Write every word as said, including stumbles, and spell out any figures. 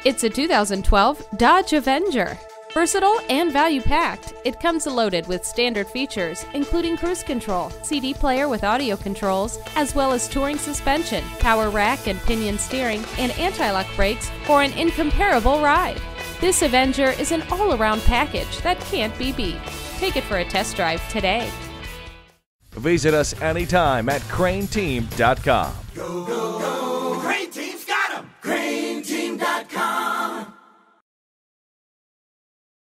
It's a two thousand twelve Dodge Avenger. Versatile and value-packed, it comes loaded with standard features, including cruise control, C D player with audio controls, as well as touring suspension, power rack and pinion steering, and anti-lock brakes for an incomparable ride. This Avenger is an all-around package that can't be beat. Take it for a test drive today. Visit us anytime at crain team dot com. Go, go.